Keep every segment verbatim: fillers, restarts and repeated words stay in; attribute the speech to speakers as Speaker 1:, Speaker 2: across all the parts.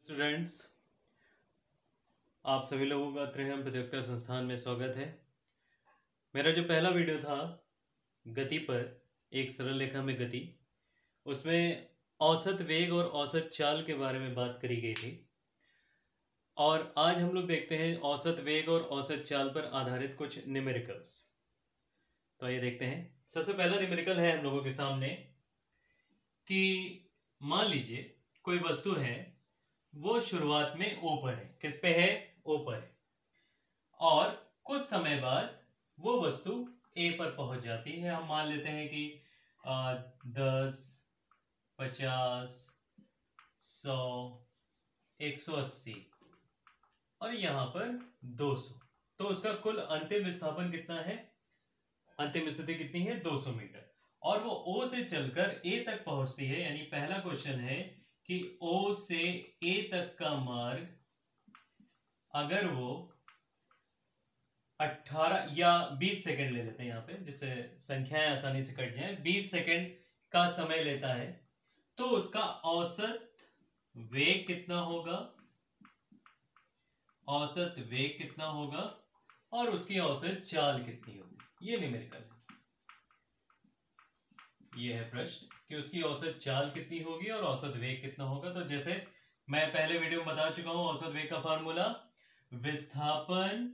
Speaker 1: Students, आप सभी लोगों का त्रिहम प्रतियोगिता संस्थान में स्वागत है। मेरा जो पहला वीडियो था गति पर, एक सरल रेखा में गति, उसमें औसत वेग और औसत चाल के बारे में बात करी गई थी। और आज हम लोग देखते हैं औसत वेग और औसत चाल पर आधारित कुछ न्यूमेरिकल्स। तो आइए देखते हैं। सबसे पहला न्यूमेरिकल है हम लोगों के सामने कि मान लीजिए कोई वस्तु है, वो शुरुआत में ओ पर है। किस पे है? ओ पर है। और कुछ समय बाद वो वस्तु ए पर पहुंच जाती है। हम मान लेते हैं कि आ, दस, पचास, सौ, एक सौ अस्सी और यहां पर दो सौ। तो उसका कुल अंतिम विस्थापन कितना है? अंतिम स्थिति कितनी है? दो सौ मीटर। और वो ओ से चलकर ए तक पहुंचती है। यानी पहला क्वेश्चन है कि O से A तक का मार्ग अगर वो अठारह या बीस सेकंड ले लेते हैं यहां पे, जिससे संख्याएं आसानी से कट जाएं, बीस सेकंड का समय लेता है, तो उसका औसत वेग कितना होगा? औसत वेग कितना होगा और उसकी औसत चाल कितनी होगी? ये न्यूमेरिकल है। ये है प्रश्न कि उसकी औसत चाल कितनी होगी और औसत वेग कितना होगा। तो जैसे मैं पहले वीडियो में बता चुका हूं, औसत वेग का फार्मूला विस्थापन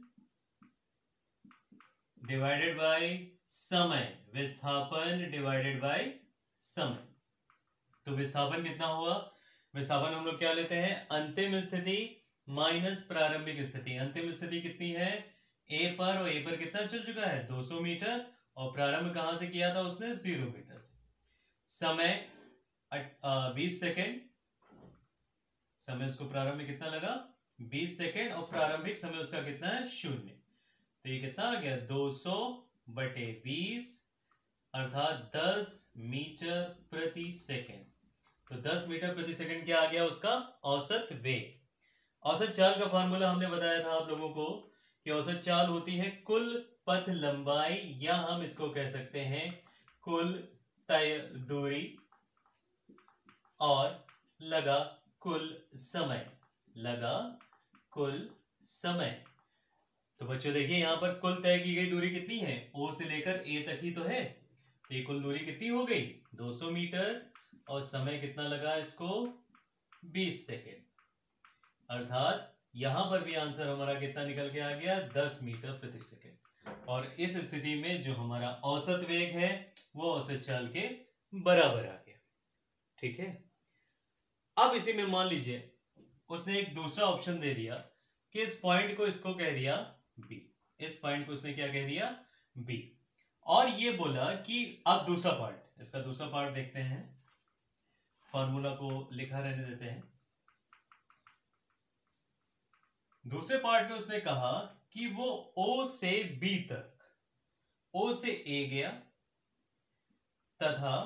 Speaker 1: डिवाइडेड बाय समय। विस्थापन डिवाइडेड बाय समय। तो विस्थापन कितना हुआ? विस्थापन हम लोग क्या लेते हैं? अंतिम स्थिति माइनस प्रारंभिक स्थिति। अंतिम स्थिति कितनी है? ए पर, और ए पर कितना चल चुका है? दो सौ मीटर। और प्रारंभ कहां से किया था उसने? जीरो मीटर से। समय बीस सेकेंड। समय उसको प्रारंभ में कितना लगा? बीस सेकेंड। और प्रारंभिक समय उसका कितना है? शून्य। तो ये कितना आ गया? दो सौ बटे बीस अर्थात दस मीटर प्रति सेकेंड। तो दस मीटर प्रति सेकेंड क्या आ गया? उसका औसत वेग। औसत चाल का फार्मूला हमने बताया था आप लोगों को कि औसत चाल होती है कुल पथ लंबाई, या हम इसको कह सकते हैं कुल तय दूरी और लगा कुल समय। लगा कुल समय। तो बच्चों देखिए, यहां पर कुल तय की गई दूरी कितनी है? ओ से लेकर ए तक ही तो है। तो ये कुल दूरी कितनी हो गई? दो सौ मीटर। और समय कितना लगा इसको? बीस सेकेंड। अर्थात यहां पर भी आंसर हमारा कितना निकल के आ गया? दस मीटर प्रति सेकेंड। और इस स्थिति में जो हमारा औसत वेग है वो औसत चाल के बराबर आ गया। ठीक है। अब इसी में मान लीजिए उसने एक दूसरा ऑप्शन दे दिया कि इस पॉइंट को इसको कह दिया बी। इस पॉइंट को उसने क्या कह दिया? बी। और ये बोला कि अब दूसरा पार्ट, इसका दूसरा पार्ट देखते हैं। फॉर्मूला को लिखा रहने देते हैं। दूसरे पार्ट में उसने कहा कि वो O से B तक, O से A गया तथा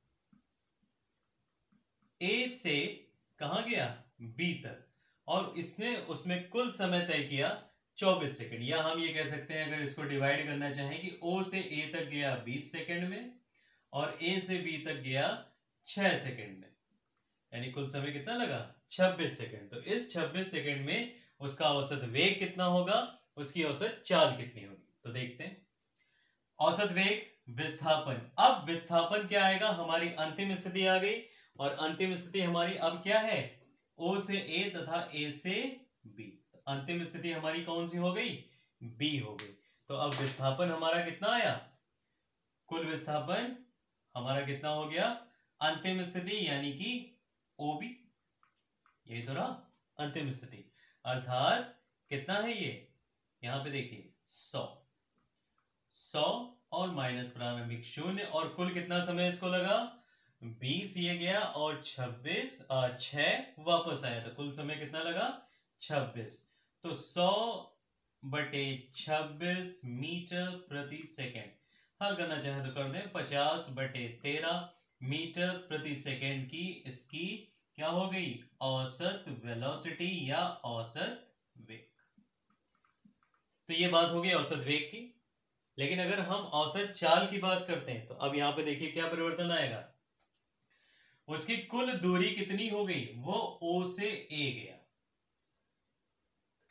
Speaker 1: A से कहां गया? B तक। और इसने उसमें कुल समय तय किया चौबीस सेकंड। या हम ये कह सकते हैं, अगर इसको डिवाइड करना चाहें, कि O से A तक गया बीस सेकंड में और A से B तक गया छह सेकंड में। यानी कुल समय कितना लगा? छब्बीस सेकंड। तो इस छब्बीस सेकंड में उसका औसत वेग कितना होगा? उसकी औसत चाल कितनी होगी? तो देखते हैं। औसत वेग, विस्थापन। अब विस्थापन क्या आएगा? हमारी अंतिम स्थिति आ गई। और अंतिम स्थिति हमारी अब क्या है? O से A तथा A से B। तो अंतिम स्थिति हमारी कौन सी हो गई? B हो गई। तो अब विस्थापन हमारा कितना आया? कुल विस्थापन हमारा कितना हो गया? अंतिम स्थिति यानी कि O B। यही तो रहा अंतिम स्थिति। अर्थात कितना है ये? यहां पे देखिए सौ। सौ और माइनस प्रारंभिक शून्य। और कुल कितना समय इसको लगा? बीस ये गया और छब्बीस, छह वापस आया। तो कुल समय कितना लगा? छब्बीस। तो सौ बटे छब्बीस मीटर प्रति सेकेंड। हल करना चाहे तो कर दें। पचास बटे तेरह मीटर प्रति सेकेंड की इसकी क्या हो गई? औसत वेलोसिटी या औसत वेग। तो ये बात हो गई औसत वेग की। लेकिन अगर हम औसत चाल की बात करते हैं तो अब यहां पे देखिए क्या परिवर्तन आएगा। उसकी कुल दूरी कितनी हो गई? वो O से A गया।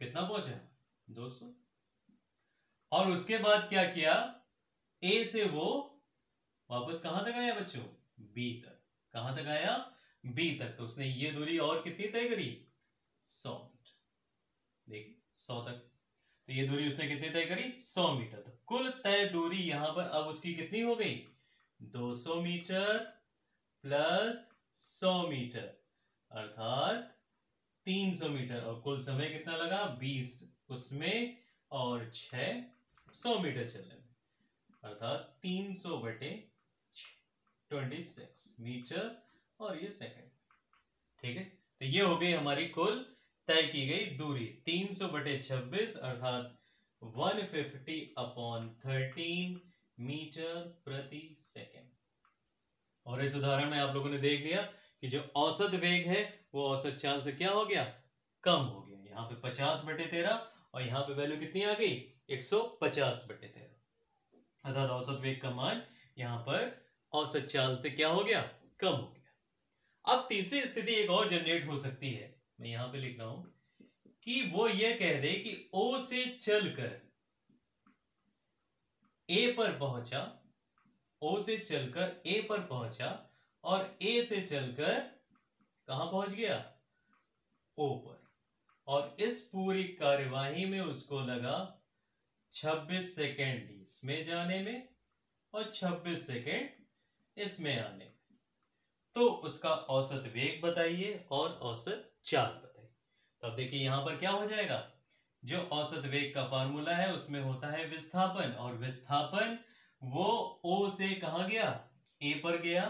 Speaker 1: कितना पहुंचा, दो सौ। और उसके बाद क्या किया, ए से वो वापस कहां तक आया बच्चों, बी तक। कहां तक आया, बी तक। तो उसने ये दूरी और कितनी तय करी, सौ मीटर। देखिए सौ तक, तो ये दूरी उसने कितनी तय करी, सौ मीटर। तो कुल तय दूरी यहां पर अब उसकी कितनी हो गई, दो सौ मीटर प्लस सौ मीटर अर्थात तीन सौ मीटर। और कुल समय कितना लगा, बीस उसमें और छह सौ मीटर चलने में, अर्थात तीन सौ बटे ट्वेंटी सिक्स मीटर और ये सेकंड। ठीक है, तो ये हो गई हमारी कुल तय की गई दूरी, तीन सौ बटे छब्बीस अर्थात एक सौ पचास अपॉन थर्टीन मीटर प्रति सेकेंड। और इस उदाहरण में आप लोगों ने देख लिया कि जो औसत वेग है वो औसत चाल से क्या हो गया, कम हो गया। यहाँ पे पचास बटे तेरह और यहाँ पे वैल्यू कितनी आ गई, एक सौ पचास बटे तेरह, अर्थात औसत वेग का मान यहाँ पर औसत चाल से क्या हो गया, कम हो गया। अब तीसरी स्थिति एक और जनरेट हो सकती है, मैं यहां पे लिख रहा हूं कि वो ये कह दे कि O से चलकर A पर पहुंचा, O से चलकर A पर पहुंचा और A से चलकर कहां पहुंच गया, O पर। और इस पूरी कार्यवाही में उसको लगा छब्बीस सेकेंड इसमें जाने में और छब्बीस सेकेंड इसमें आने में। तो उसका औसत वेग बताइए और औसत चाल बताइए। तो अब देखिए यहां पर क्या हो जाएगा, जो औसत वेग का फार्मूला है उसमें होता है विस्थापन, और विस्थापन वो O से कहां गया, A पर गया,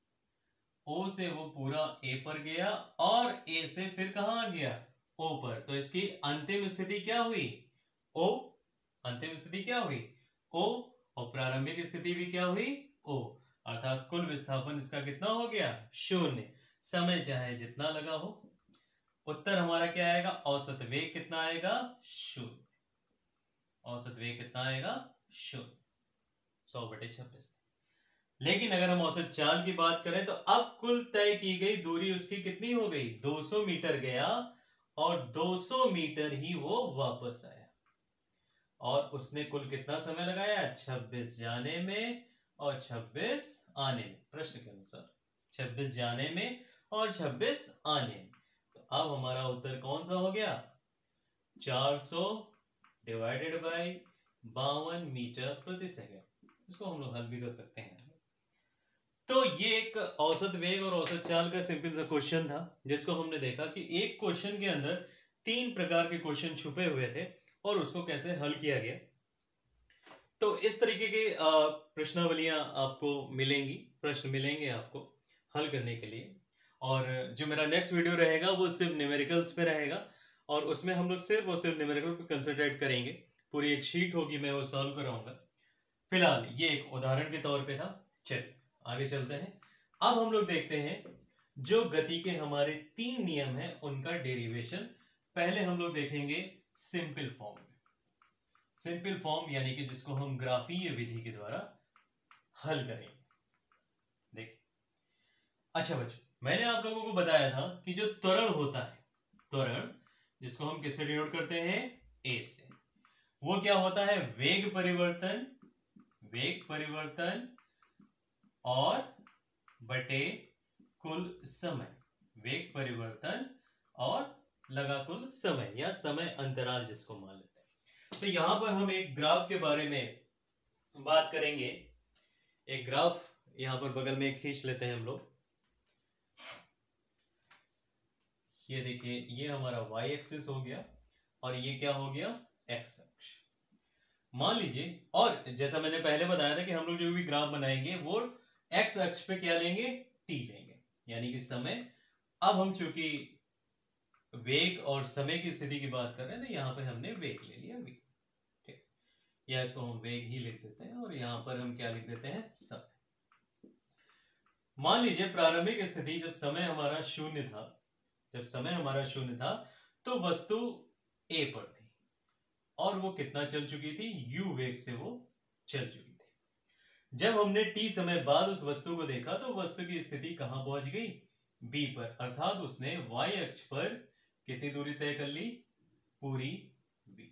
Speaker 1: O से वो पूरा A पर गया और A से फिर कहां आ गया, O पर। तो इसकी अंतिम स्थिति क्या हुई, O। अंतिम स्थिति क्या हुई, O, और प्रारंभिक स्थिति भी क्या हुई, O। अर्थात कुल विस्थापन इसका कितना हो गया, शून्य। समय चाहे जितना लगा हो, उत्तर हमारा क्या आएगा, औसत वेग कितना आएगा, शून्य। औसत वेग कितना आएगा, शून्य, सौ बटे छब्बीस। लेकिन अगर हम औसत चाल की बात करें तो अब कुल तय की गई दूरी उसकी कितनी हो गई, दो सौ मीटर गया और दो सौ मीटर ही वो वापस आया। और उसने कुल कितना समय लगाया, छब्बीस जाने में और छब्बीस आने में। प्रश्न के अनुसार छब्बीस जाने में और छब्बीस आने में। तो अब हमारा उत्तर कौन सा हो गया, चार सौ डिवाइडेड बाय बावन मीटर प्रति सेकंड। इसको हम लोग हल भी कर सकते हैं। तो ये एक औसत वेग और औसत चाल का सिंपल सा क्वेश्चन था, जिसको हमने देखा कि एक क्वेश्चन के अंदर तीन प्रकार के क्वेश्चन छुपे हुए थे और उसको कैसे हल किया गया। तो इस तरीके के प्रश्नावलियां आपको मिलेंगी, प्रश्न मिलेंगे आपको हल करने के लिए। और जो मेरा नेक्स्ट वीडियो रहेगा वो सिर्फ न्यूमेरिकल्स पे रहेगा और उसमें हम लोग सिर्फ और सिर्फ न्यूमेरिकल पे कंसंट्रेट करेंगे। पूरी एक शीट होगी, मैं वो सॉल्व कराऊंगा। फिलहाल ये एक उदाहरण के तौर पे था। चलिए आगे चलते हैं। अब हम लोग देखते हैं जो गति के हमारे तीन नियम हैं उनका डेरिवेशन। पहले हम लोग देखेंगे सिंपल फॉर्म में। सिंपल फॉर्म यानी कि जिसको हम ग्राफीय विधि के द्वारा हल करेंगे। देखिए, अच्छा बच्चों, मैंने आप लोगों को बताया था कि जो त्वरण होता है, त्वरण जिसको हम किससे डिनोट करते हैं, ए से, वो क्या होता है, वेग परिवर्तन, वेग परिवर्तन और बटे कुल समय। वेग परिवर्तन और लगा कुल समय या समय अंतराल जिसको मान लेते हैं। तो यहां पर हम एक ग्राफ के बारे में बात करेंगे। एक ग्राफ यहां पर बगल में खींच लेते हैं हम लोग। ये देखिए, ये हमारा y एक्सिस हो गया और ये क्या हो गया, x अक्ष मान लीजिए। और जैसा मैंने पहले बताया था कि हम लोग जो भी ग्राफ बनाएंगे वो x अक्ष पे क्या लेंगे, t लेंगे, यानी कि समय। अब हम चूंकि वेग और समय की स्थिति की बात कर रहे हैं तो यहां पर हमने वेग ले लिया, v, ठीक, या इसको हम वेग ही लिख देते हैं और यहां पर हम क्या लिख देते हैं, समय। मान लीजिए प्रारंभिक स्थिति जब समय हमारा शून्य था, जब समय हमारा शून्य था तो वस्तु A पर थी और वो कितना चल चुकी थी, u वेग से वो चल चुकी थी। जब हमने t समय बाद उस वस्तु को देखा तो वस्तु की स्थिति कहां पहुंच गई, B पर, अर्थात उसने y अक्ष पर कितनी दूरी तय कर ली, पूरी b,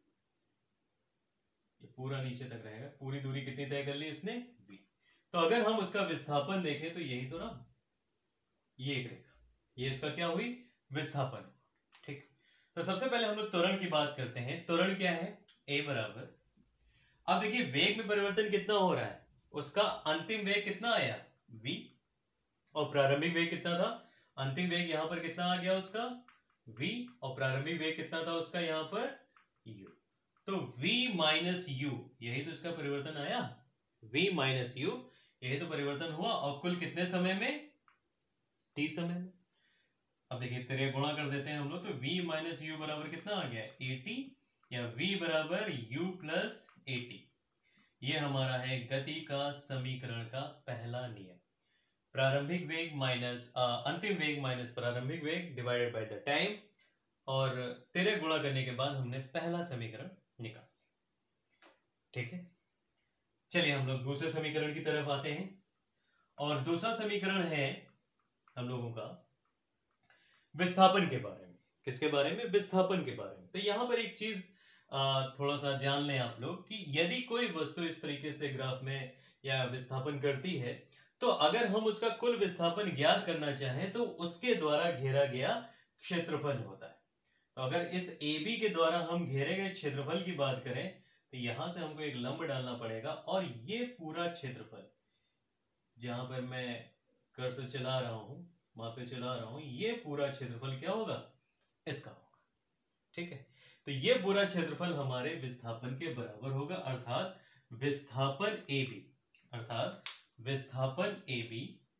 Speaker 1: ये पूरा नीचे तक रहेगा, पूरी दूरी कितनी तय कर ली इसने b। तो अगर हम उसका विस्थापन देखें तो यही तो ना, ये एक रेखा, ये इसका क्या हुई विस्थापन। ठीक, तो सबसे पहले हम लोग त्वरण की बात करते हैं। त्वरण क्या है, a बराबर, अब देखिए वेग में परिवर्तन कितना हो रहा है, उसका अंतिम वेग कितना आया v, और प्रारंभिक वेग कितना था, अंतिम वेग यहां पर कितना आ गया उसका v, और प्रारंभिक वेग कितना था उसका यहाँ पर u। तो v माइनस u, यही तो इसका परिवर्तन आया, v माइनस u, यही तो परिवर्तन हुआ, और कुल कितने समय में, t समय में। अब देखिए तेरे गुणा कर देते हैं हम लोग, तो v माइनस यू बराबर कितना आ गया at, या v बराबर u प्लस at। ये हमारा है गति का समीकरण का पहला नियम, प्रारंभिक वेग माइनस अंतिम वेग माइनस प्रारंभिक वेग डिवाइडेड बाय द टाइम, और तेरे गुणा करने के बाद हमने पहला समीकरण निकाल। ठीक है, चलिए हम लोग दूसरे समीकरण की तरफ आते हैं, और दूसरा समीकरण है हम लोगों का विस्थापन के बारे में। किसके बारे में, विस्थापन के बारे में। तो यहां पर एक चीज थोड़ा सा जान लें आप लोग कि यदि कोई वस्तु इस तरीके से ग्राफ में या विस्थापन करती है, तो अगर हम उसका कुल विस्थापन ज्ञात करना चाहें तो उसके द्वारा घेरा गया क्षेत्रफल होता है। तो अगर इस ए बी के द्वारा हम घेरे गए क्षेत्रफल की बात करें तो यहां से हमको एक लंब डालना पड़ेगा, और ये पूरा क्षेत्रफल जहां पर मैं कर्सर चला रहा हूं, वहां पे चला रहा हूं, ये पूरा क्षेत्रफल क्या होगा, इसका होगा। ठीक है, तो ये पूरा क्षेत्रफल हमारे विस्थापन के बराबर होगा, अर्थात विस्थापन ए बी, अर्थात विस्थापन ए बी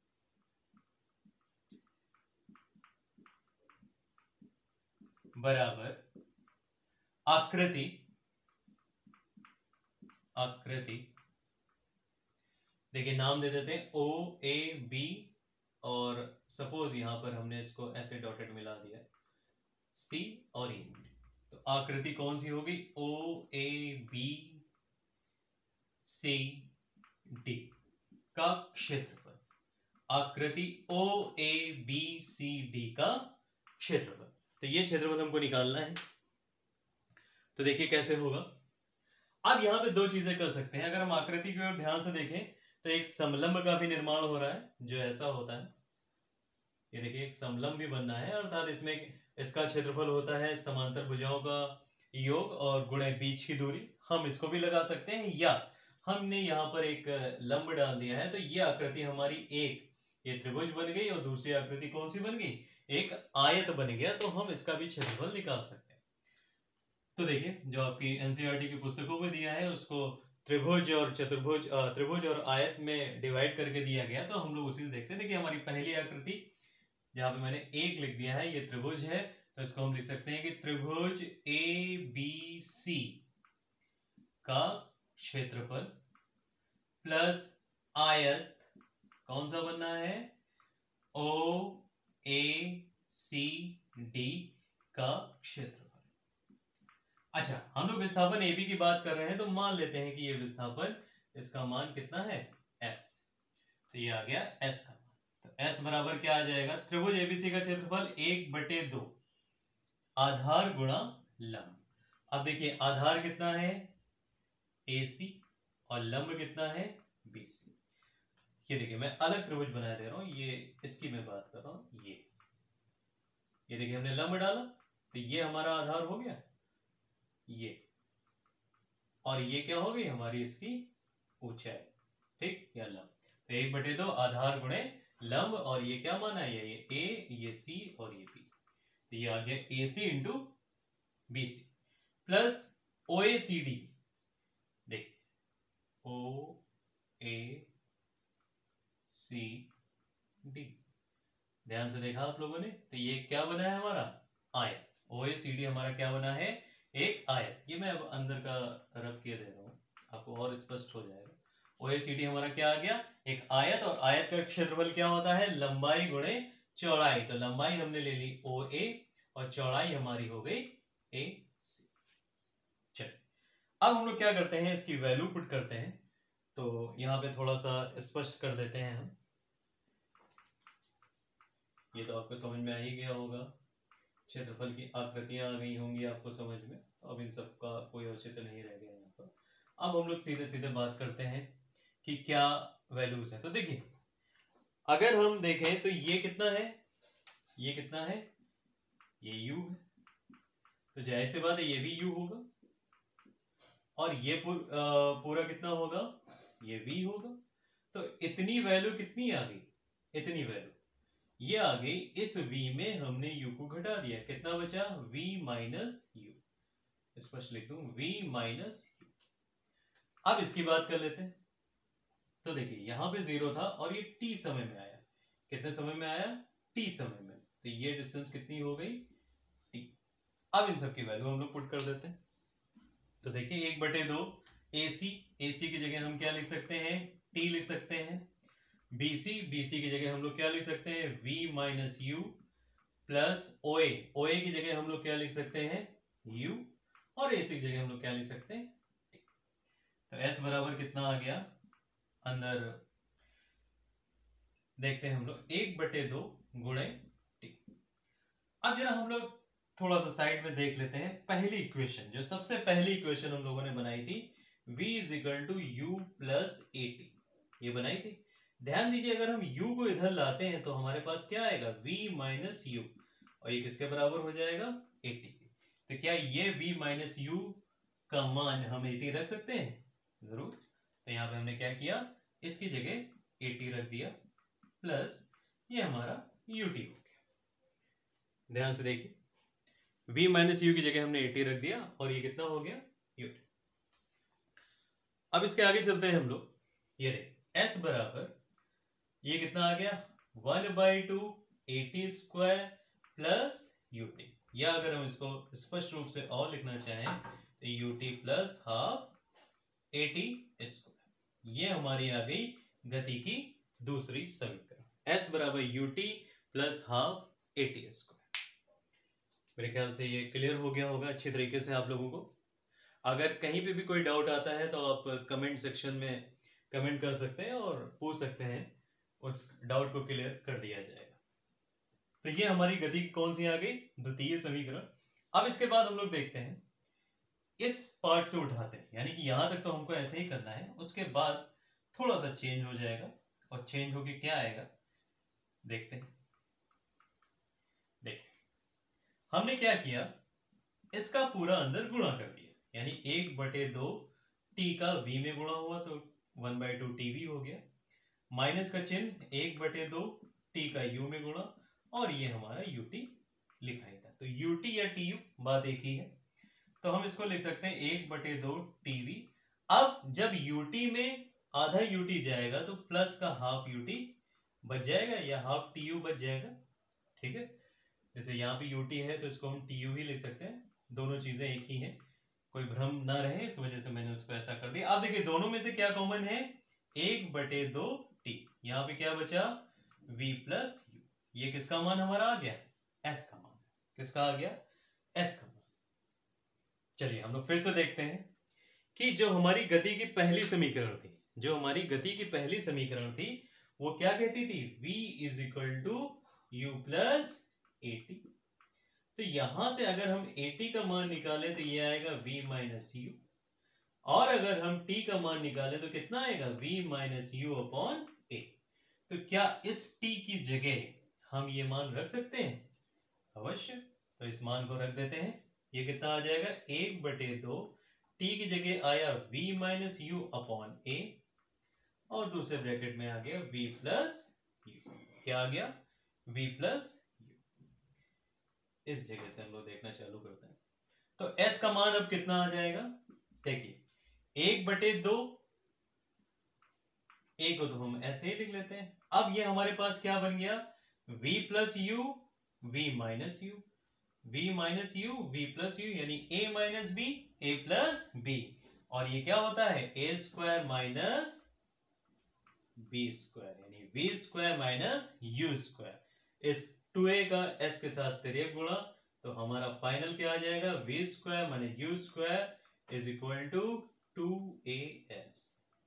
Speaker 1: बराबर आकृति आकृति देखिए नाम दे देते हैं ओ ए बी, और सपोज यहां पर हमने इसको ऐसे डॉटेड मिला दिया सी और ई, तो आकृति कौन सी होगी, ओ ए बी सी डी का क्षेत्रफल, आकृति ओ ए बी सी डी का क्षेत्रफल। तो ये क्षेत्रफल हमको निकालना है। तो देखिए कैसे होगा, अब यहां पे दो चीजें कर सकते हैं। अगर हम आकृति की ओर ध्यान से देखें तो एक समलंब का भी निर्माण हो रहा है, जो ऐसा होता है, ये देखिए एक समलंब भी बनना है, अर्थात इसमें इसका क्षेत्रफल होता है समांतर भुजाओं का योग और गुणे बीच की दूरी। हम इसको भी लगा सकते हैं, या हमने यहाँ पर एक लंब डाल दिया है, तो ये आकृति हमारी एक ये त्रिभुज बन गई, और दूसरी आकृति कौन सी बन गई, एक आयत बन गया, तो हम इसका भी क्षेत्रफल निकाल सकते हैं। तो देखिए जो आपकी एनसीईआरटी की पुस्तकों में दिया है उसको त्रिभुज और चतुर्भुज त्रिभुज और आयत में डिवाइड करके दिया गया, तो हम लोग उसी से देखते हैं। देखिए हमारी पहली आकृति जहां पे मैंने एक लिख दिया है, ये त्रिभुज है, तो इसको हम लिख सकते हैं कि त्रिभुज ए बी सी का क्षेत्रफल प्लस आयत कौन सा बनना है, ओ ए सी डी का क्षेत्रफल। अच्छा, हम लोग विस्थापन ए बी की बात कर रहे हैं, तो मान लेते हैं कि ये विस्थापन, इसका मान कितना है S, तो ये आ गया S का मान। तो S बराबर क्या आ जाएगा, त्रिभुज एबीसी का क्षेत्रफल एक बटे दो आधार गुणा लंब। अब देखिए आधार कितना है A C और लंब कितना है B C। ये देखिए मैं अलग त्रिभुज बना दे रहा हूं, ये इसकी मैं बात कर रहा हूं, ये ये देखिए हमने लंब डाला, तो ये हमारा आधार हो गया, ये, और ये क्या हो गई हमारी इसकी ऊंचाई, ठीक, या लंब। तो एक बटे दो आधार गुणे लंब, और ये क्या माना है, ये ए, ये सी और ये बी, तो ये आ गया A C into B C plus O A C D. देखिए ओ ए सी डी, ध्यान से देखा आप लोगों ने, तो ये क्या बना है हमारा आयत, ओ ए सी डी हमारा क्या बना है एक आयत। ये मैं अब अंदर का रब किए दे रहा हूं, आपको और स्पष्ट हो जाएगा। ओ ए सी डी हमारा क्या आ गया एक आयत, और आयत का क्षेत्रफल क्या होता है लंबाई गुणे चौड़ाई, तो लंबाई हमने ले ली ओ ए और चौड़ाई हमारी हो गई ए सी। चलिए अब हम लोग क्या करते हैं, इसकी वैल्यू पुट करते हैं, तो यहां पे थोड़ा सा स्पष्ट कर देते हैं हम। ये तो आपको समझ में आ ही गया होगा क्षेत्रफल की आकृतियां आ गई होंगी आपको समझ में, तो अब इन सब का कोई औचित्य नहीं रह गया यहाँ पर। अब हम लोग सीधे सीधे बात करते हैं कि क्या वैल्यूज है। तो देखिए अगर हम देखें तो ये कितना है, ये कितना है, ये u है, तो जाहिर सी बात है ये भी u होगा, और ये पूर, आ, पूरा कितना होगा, ये v होगा। तो इतनी वैल्यू कितनी आ गई, इतनी वैल्यू ये आ गई। इस v में हमने u को घटा दिया, कितना बचा, v माइनस यू, स्पष्ट लिख दूं v माइनस यू। अब इसकी बात कर लेते हैं। तो देखिए यहां पे जीरो था और ये t समय में आया, कितने समय में आया, t समय में, तो ये डिस्टेंस कितनी हो गई, t। अब इन सब की वैल्यू हम लोग पुट कर देते हैं। तो देखिए एक बटे दो ए सी, ए सी की जगह हम क्या लिख सकते हैं, t लिख सकते हैं। बी सी, बी सी की जगह हम लोग क्या लिख सकते हैं, v minus U, plus O A, O A की जगह हम लोग क्या लिख सकते हैं, u, और ए सी की जगह हम लोग क्या लिख सकते हैं, t। तो s बराबर कितना आ गया, अंदर देखते हैं हम लोग एक बटे दो गुणे टी। अब जरा हम लोग थोड़ा सा साइड में देख लेते हैं पहली इक्वेशन, जो सबसे पहली इक्वेशन हम लोगों ने बनाई थी, v is equal to U plus A T, ये बनाई थी। ध्यान दीजिए अगर हम u को इधर लाते हैं तो हमारे पास क्या आएगा, v माइनस यू, और ये किसके बराबर हो जाएगा, एटी के। तो क्या ये v माइनस यू का मान हम एटी रख सकते हैं, जरूर। तो यहाँ पे हमने क्या किया, इसकी जगह एटी रख दिया, प्लस ये हमारा ut हो गया। ध्यान से देखिए v माइनस यू की जगह हमने एटी रख दिया और ये कितना हो गया, ut। अब इसके आगे चलते हैं हम लोग, ये देखिए s बराबर ये कितना आ गया, one by two A T square plus ut, या अगर हम इसको स्पष्ट रूप से और लिखना चाहें तो ut plus half A T square. ये हमारी आ गई गति की दूसरी समीकरण, s बराबर ut plus half A T square. मेरे ख्याल से ये क्लियर हो गया होगा अच्छी तरीके से आप लोगों को। अगर कहीं पे भी कोई डाउट आता है तो आप कमेंट सेक्शन में कमेंट कर सकते हैं और पूछ सकते हैं, उस डाउट को क्लियर कर दिया जाएगा। तो ये हमारी गति कौन सी आ गई, द्वितीय समीकरण। अब इसके बाद हम लोग देखते हैं, इस पार्ट से उठाते हैं, यानी कि यहां तक तो हमको ऐसे ही करना है, उसके बाद थोड़ा सा चेंज हो जाएगा, और चेंज होके क्या आएगा देखते हैं। देखिए हमने क्या किया, इसका पूरा अंदर गुणा कर दिया, यानी एक बटे दो टी का v में गुणा हुआ तो one by two T V हो गया, माइनस का चिन्ह एक बटे दो टी का u में गुणा, और ये हमारा ut लिखा ही था। तो ut या tu बात एक ही है, तो हम इसको लिख सकते हैं एक बटे दो टीवी। अब जब ut में आधा ut जाएगा तो प्लस का हाफ ut बच जाएगा, या हाफ tu बच जाएगा, ठीक है। जैसे यहाँ पे ut है तो इसको हम tu ही लिख सकते हैं, दोनों चीजें एक ही हैं, कोई भ्रम ना रहे, इस वजह से मैंने उसको ऐसा कर दिया। अब देखिए दोनों में से क्या कॉमन है, एक बटे दो टी, यहाँ पे क्या बचा, v प्लस यू, ये किसका मान हमारा आ गया, s का मान, किसका आ गया, s का मान। चलिए हम लोग फिर से देखते हैं कि जो हमारी गति की पहली समीकरण थी, जो हमारी गति की पहली समीकरण थी वो क्या कहती थी, v is equal to U plus A T. तो यहां से अगर हम एटी का मान निकालें तो ये आएगा v माइनस यू, और अगर हम t का मान निकालें तो कितना आएगा, v minus U upon A. तो क्या इस t की जगह हम ये मान रख सकते हैं, अवश्य। तो इस मान को रख देते हैं, ये कितना आ जाएगा, एक बटे दो t की जगह आया v minus U upon A, और दूसरे ब्रैकेट में आ गया v प्लस यू, क्या आ गया, v प्लस यू। इस जगह से हम लोग देखना चालू करते हैं, तो s का मान अब कितना आ जाएगा, देखिए एक बटे दो, एक को तो हम ऐसे ही लिख लेते हैं। अब ये हमारे पास क्या बन गया, v plus U, v minus U, v minus U, v plus U, यानी a minus B, a plus B, और ये क्या होता है, a square minus B square, यानी v square minus U square. इस टू ए का s के साथ तिर्यक गुणा, तो हमारा फाइनल क्या आ जाएगा, v square minus U square is equal to two A S,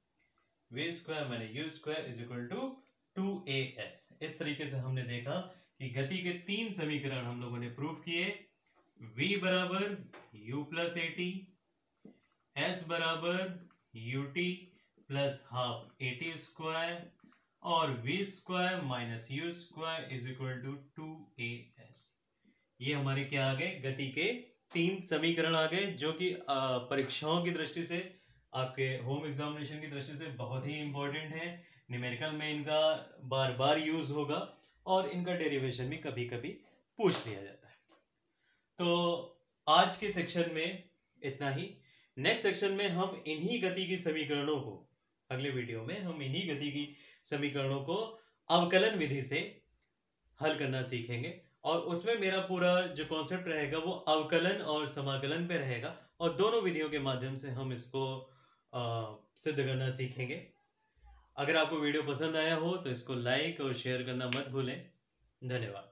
Speaker 1: v square minus U square is equal to two A S. इस तरीके से हमने देखा कि गति के तीन समीकरण हम लोगों ने प्रूव किए। v बराबर u plus A T, s बराबर U T plus half A T square और v square minus U square is equal to two A S. ये हमारे क्या आ गए, गति के तीन समीकरण आ गए, जो कि परीक्षाओं की दृष्टि से, आपके होम एग्जामिनेशन की दृष्टि से बहुत ही इंपॉर्टेंट है। न्यूमेरिकल में इनका बार बार यूज होगा और इनका डेरिवेशन भी कभी कभी पूछ लिया जाता है। तो आज के सेक्शन में इतना ही। नेक्स्ट सेक्शन में हम इन्हीं गति की समीकरणों को, अगले वीडियो में हम इन्हीं गति की समीकरणों को अवकलन विधि से हल करना सीखेंगे और उसमें मेरा पूरा जो कॉन्सेप्ट रहेगा वो अवकलन और समाकलन पे रहेगा और दोनों विधियों के माध्यम से हम इसको आ, सिद्ध करना सीखेंगे। अगर आपको वीडियो पसंद आया हो तो इसको लाइक और शेयर करना मत भूलें। धन्यवाद।